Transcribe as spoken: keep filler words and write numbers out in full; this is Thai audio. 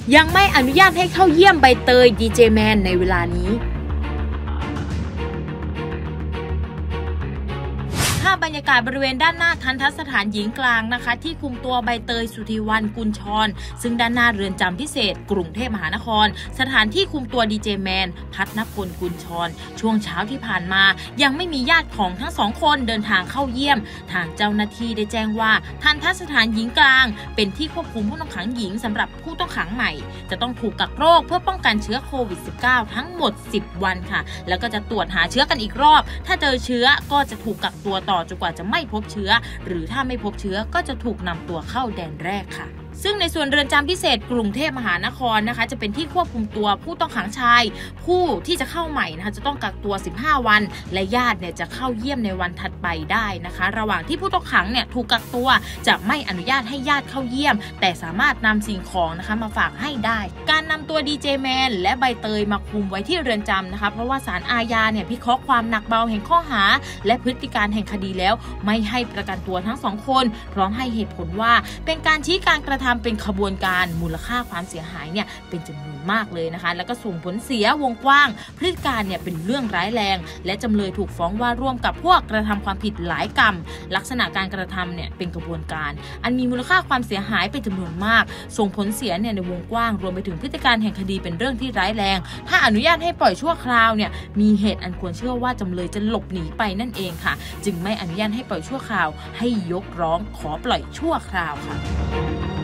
ยังไม่อนุญาตให้เข้าเยี่ยมใบเตยดีเจแมนในเวลานี้ภาพบรรยากาศบริเวณด้านหน้าทัณฑสถานหญิงกลางนะคะที่คุมตัวใบเตยสุธีวรรณกุลชรซึ่งด้านหน้าเรือนจำพิเศษกรุงเทพมหานครสถานที่คุมตัวดีเจแมนพัฒนพลกุลชรช่วงเช้าที่ผ่านมายังไม่มีญาติของทั้งสองคนเดินทางเข้าเยี่ยมทางเจ้าหน้าที่ได้แจ้งว่าทัณฑสถานหญิงกลางเป็นที่ควบคุมผู้ต้องขังหญิงสำหรับผู้ต้องขังใหม่จะต้องถูกกักโรคเพื่อป้องกันเชื้อโควิด สิบเก้า ทั้งหมดสิบวันค่ะแล้วก็จะตรวจหาเชื้อกันอีกรอบถ้าเจอเชื้อก็จะถูกกักตัวต่อจนกว่าจะไม่พบเชื้อหรือถ้าไม่พบเชื้อก็จะถูกนำตัวเข้าแดนแรกค่ะซึ่งในส่วนเรือนจำพิเศษกรุงเทพมหานครนะคะจะเป็นที่ควบคุมตัวผู้ต้องขังชายผู้ที่จะเข้าใหม่นะคะจะต้องกักตัวสิบห้าวันและญาติเนี่ยจะเข้าเยี่ยมในวันถัดไปได้นะคะระหว่างที่ผู้ต้องขังเนี่ยถูกกักตัวจะไม่อนุญาตให้ญาติเข้าเยี่ยมแต่สามารถนำสิ่งของนะคะมาฝากให้ได้การนำตัวดีเจแมนและใบเตยมาคุมไว้ที่เรือนจำนะคะเพราะว่าศาลอาญาเนี่ยพิเคราะห์ความหนักเบาแห่งข้อหาและพฤติการแห่งคดีแล้วไม่ให้ประกันตัวทั้งสองคนพร้อมให้เหตุผลว่าเป็นการชี้การกระทำเป็นขบวนการมูลค่าความเสียหายเนี่ยเป็นจำนวนมากเลยนะคะแล้วก็ส่งผลเสียวงกว้างพฤติการเนี่ยเป็นเรื่องร้ายแรงและจำเลยถูกฟ้องว่าร่วมกับพวกกระทำความผิดหลายกรรมลักษณะการกระทำเนี่ยเป็นกระบวนการอันมีมูลค่าความเสียหายเป็นจำนวนมากส่งผลเสียเนี่ยในวงกว้างรวมไปถึงพฤติการแห่งคดีเป็นเรื่องที่ร้ายแรงถ้าอนุญาตให้ปล่อยชั่วคราวเนี่ยมีเหตุอันควรเชื่อว่าจำเลยจะหลบหนีไปนั่นเองค่ะจึงไม่อนุญาตให้ปล่อยชั่วคราวให้ยกร้องขอปล่อยชั่วคราวค่ะ